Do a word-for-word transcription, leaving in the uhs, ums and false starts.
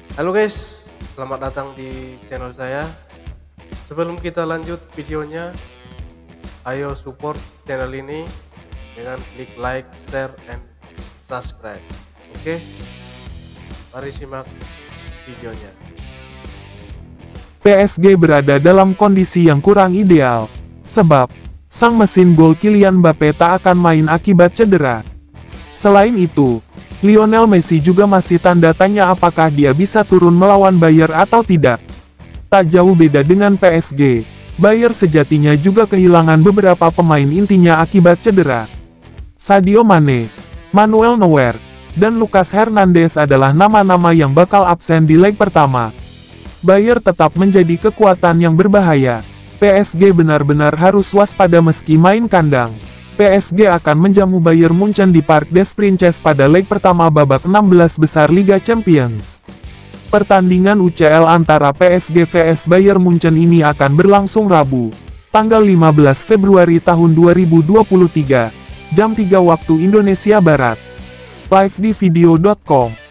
Halo guys, selamat datang di channel saya. Sebelum kita lanjut videonya, ayo support channel ini dengan klik like, share, and subscribe. Oke, mari simak videonya. P S G berada dalam kondisi yang kurang ideal, sebab sang mesin gol Kylian Mbappe tak akan main akibat cedera. Selain itu, Lionel Messi juga masih tanda tanya apakah dia bisa turun melawan Bayer atau tidak. Tak jauh beda dengan P S G, Bayer sejatinya juga kehilangan beberapa pemain intinya akibat cedera. Sadio Mane, Manuel Neuer, dan Lucas Hernandez adalah nama-nama yang bakal absen di leg pertama. Bayer tetap menjadi kekuatan yang berbahaya. P S G benar-benar harus waspada meski main kandang. P S G akan menjamu Bayern Munchen di Parc des Princes pada leg pertama babak enam belas besar Liga Champions. Pertandingan U C L antara P S G vs Bayern Munchen ini akan berlangsung Rabu, tanggal lima belas Februari tahun dua ribu dua puluh tiga, jam tiga waktu Indonesia Barat. Live di video titik com